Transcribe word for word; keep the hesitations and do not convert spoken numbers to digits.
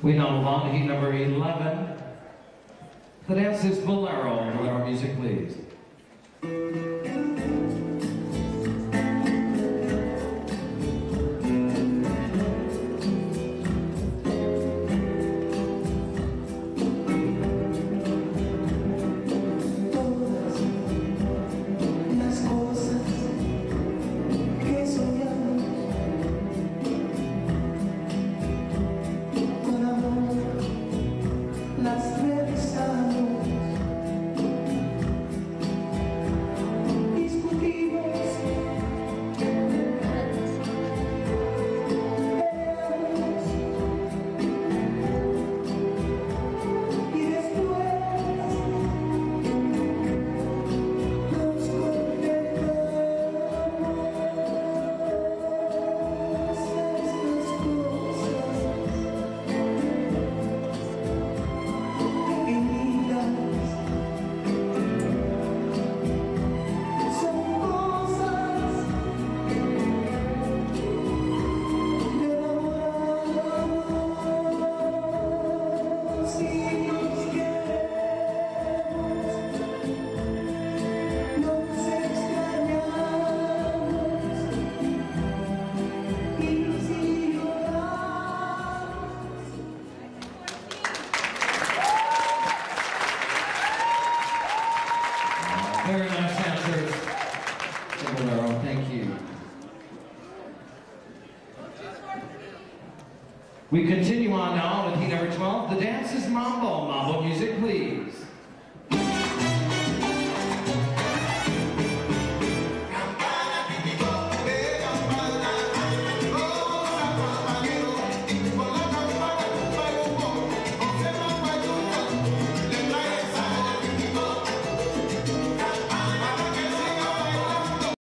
We now move on to heat number eleven. The dance is Bolero. Bolero music, please. Very nice answers. Bolero, thank you. We continue on now with heat number twelve. The dance is Mambo. Mambo music, please.